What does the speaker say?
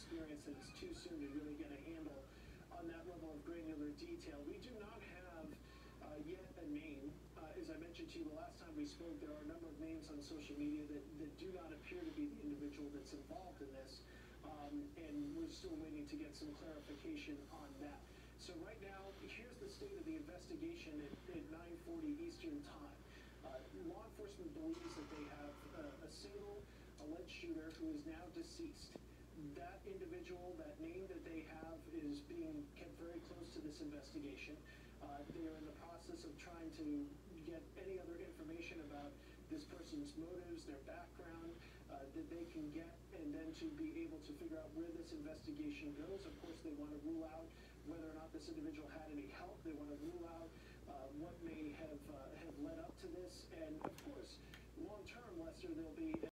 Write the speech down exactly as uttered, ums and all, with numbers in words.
experience that it's too soon to really get a handle on that level of granular detail. We do not have uh, yet a name. Uh, as I mentioned to you the last time we spoke, there are a number of names on social media that, that do not appear to be the individual that's involved in this. Um, and we're still waiting to get some clarification on that. So right now, here's the state of the investigation at, at nine forty Eastern Time. Uh, law enforcement believes that they have uh, a single alleged shooter who is now deceased. That individual, that name that they have, is being kept very close to this investigation. Uh, they are in the process of trying to get any other information about this person's motives, their background, uh, that they can get, and then to be able to figure out where this investigation goes. Of course, they want to rule out whether or not this individual had any help. They want to rule out uh, what may have, uh, have led up to this. And of course, long term, Lester, there'll be